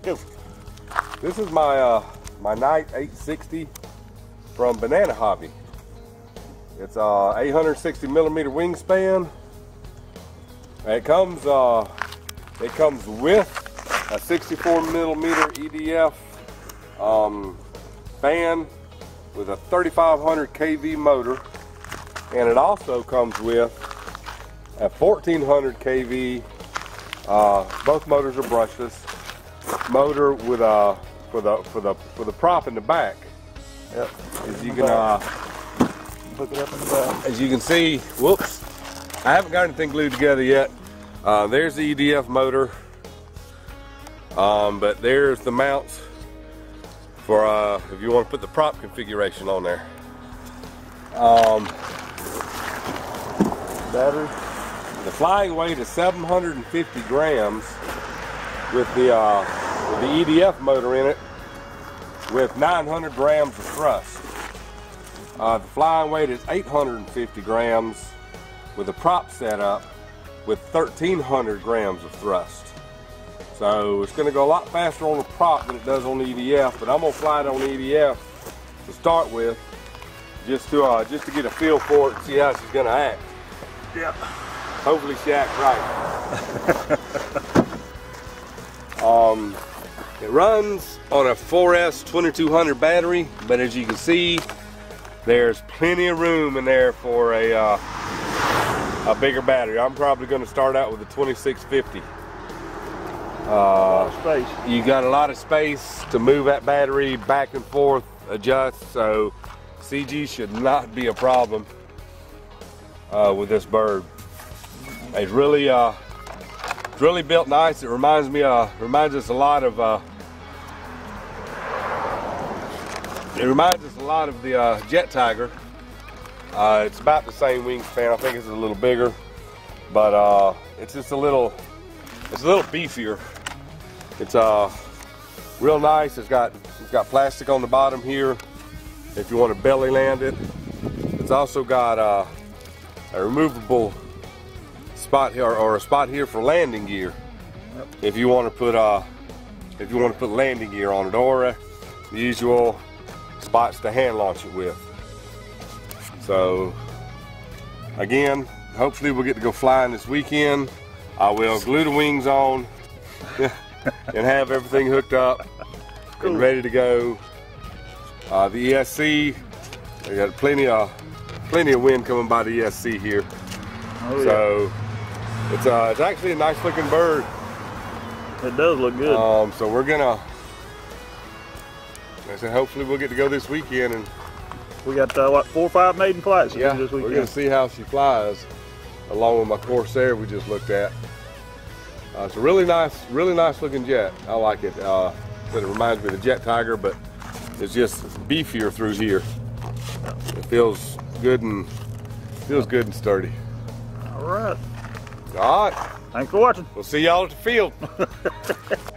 Go. This is my my Knight 860 from Banana Hobby. It's a 860 millimeter wingspan. It comes with a 64 millimeter EDF fan with a 3500 kV motor, and it also comes with a 1400 kV. Both motors are brushless. Motor with a for the prop in the back. Yep. As you can hook it up in the back. As you can see, whoops, I haven't got anything glued together yet. There's the EDF motor, but there's the mounts for if you want to put the prop configuration on there. Battery. The flying weight is 750 grams with the EDF motor in it, with 900 grams of thrust. The flying weight is 850 grams with a prop setup with 1300 grams of thrust. So it's going to go a lot faster on the prop than it does on the EDF, but I'm going to fly it on the EDF to start with, just to get a feel for it and see how she's going to act. Yep. Hopefully she acts right. It runs on a 4S 2200 battery, but as you can see, there's plenty of room in there for a bigger battery. I'm probably going to start out with a 2650. A lot of space. You got a lot of space to move that battery back and forth, adjust, so CG should not be a problem with this bird. It's really built nice. It reminds us a lot of the Jet Tiger. It's about the same wingspan. I think it's a little bigger, but it's just a little beefier. It's real nice. It's got plastic on the bottom here if you want to belly land it. It's also got a removable spot here, or a spot here for landing gear. Yep. If you want to put landing gear on it, or the usual spots to hand launch it with. So again, hopefully we'll get to go flying this weekend. I will glue the wings on and have everything hooked up and ready to go. The ESC, they got plenty of wind coming by the ESC here. Oh, yeah. So it's actually a nice looking bird. It does look good. So we're gonna, like I said, hopefully we'll get to go this weekend, and we got what, 4 or 5 maiden flights yeah, this weekend. we're gonna see how she flies, along with my Corsair we just looked at. It's a really nice looking jet. I like it. It reminds me of the Jet Tiger, but it's just beefier through here. It feels good and sturdy. All right. All right. Thanks for watching. We'll see y'all at the field.